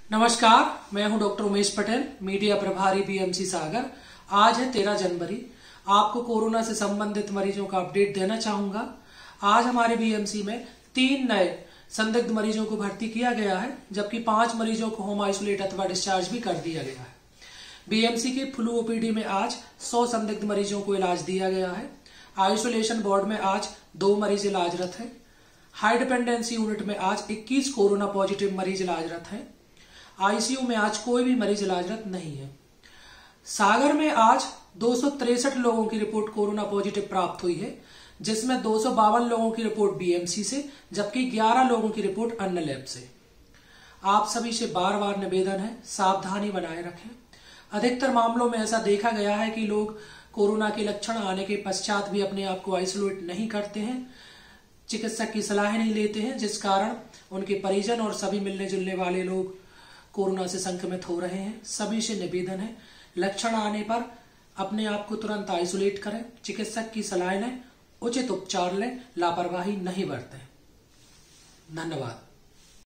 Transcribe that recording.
नमस्कार, मैं हूं डॉक्टर उमेश पटेल, मीडिया प्रभारी बीएमसी सागर। आज है 13 जनवरी। आपको कोरोना से संबंधित मरीजों का अपडेट देना चाहूंगा। आज हमारे बीएमसी में 3 नए संदिग्ध मरीजों को भर्ती किया गया है, जबकि 5 मरीजों को होम आइसोलेट अथवा डिस्चार्ज भी कर दिया गया है। बीएमसी के फ्लू ओपीडी में आज 100 संदिग्ध मरीजों को इलाज दिया गया है। आइसोलेशन वार्ड में आज 2 मरीज इलाजरत हैं। हाई डिपेंडेंसी यूनिट में आज 21 कोरोना पॉजिटिव मरीज इलाजरत हैं। आईसीयू में आज कोई भी मरीज इलाजरत नहीं है। सागर में आज 263 लोगों की रिपोर्ट कोरोना पॉजिटिव प्राप्त हुई है, जिसमें 252 लोगों की रिपोर्ट बीएमसी से, जबकि 11 लोगों की रिपोर्ट अन्य लैब से। आप सभी से बार बार निवेदन है, सावधानी बनाए रखें। अधिकतर मामलों में ऐसा देखा गया है कि लोग कोरोना के लक्षण आने के पश्चात भी अपने आप को आइसोलेट नहीं करते हैं, चिकित्सक की सलाह नहीं लेते हैं, जिस कारण उनके परिजन और सभी मिलने जुलने वाले लोग कोरोना से संक्रमित हो रहे हैं। सभी से निवेदन है, लक्षण आने पर अपने आप को तुरंत आइसोलेट करें, चिकित्सक की सलाह लें, उचित उपचार लें, लापरवाही नहीं बरतें। धन्यवाद।